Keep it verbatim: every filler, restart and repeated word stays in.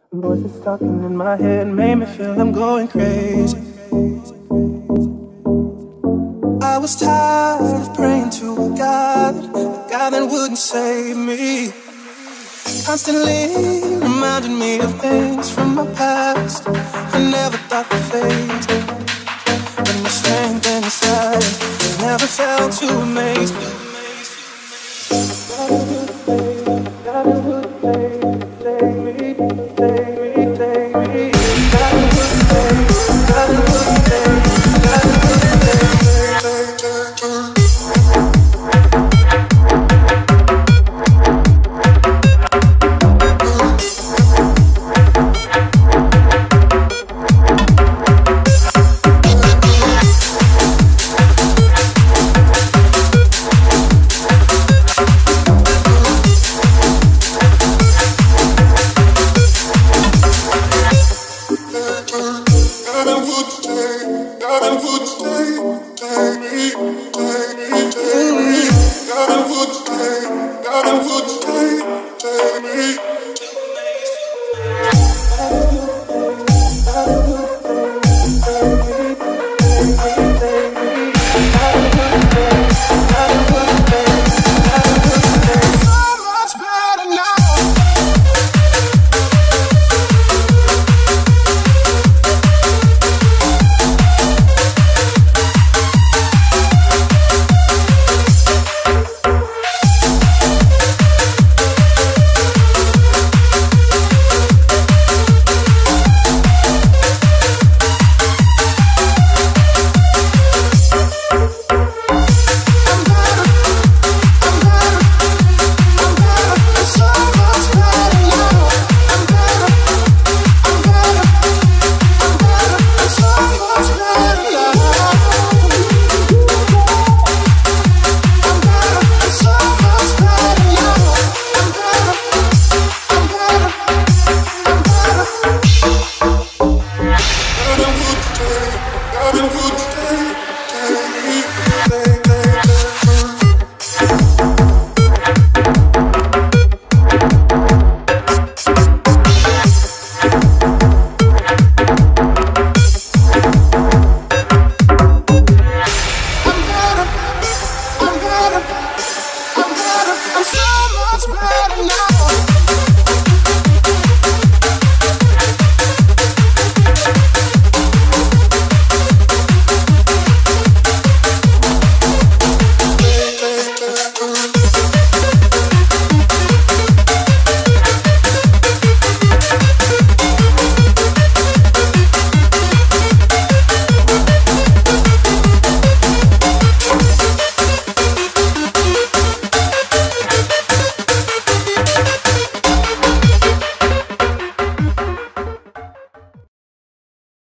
Voices talking in my head made me feel I'm going crazy. I was tired of praying to a God, a God that wouldn't save me. Constantly reminding me of things from my past I never thought would phase me. When the strength inside never failed to amaze me. God is who saved, God is who saved, saved me, saved me.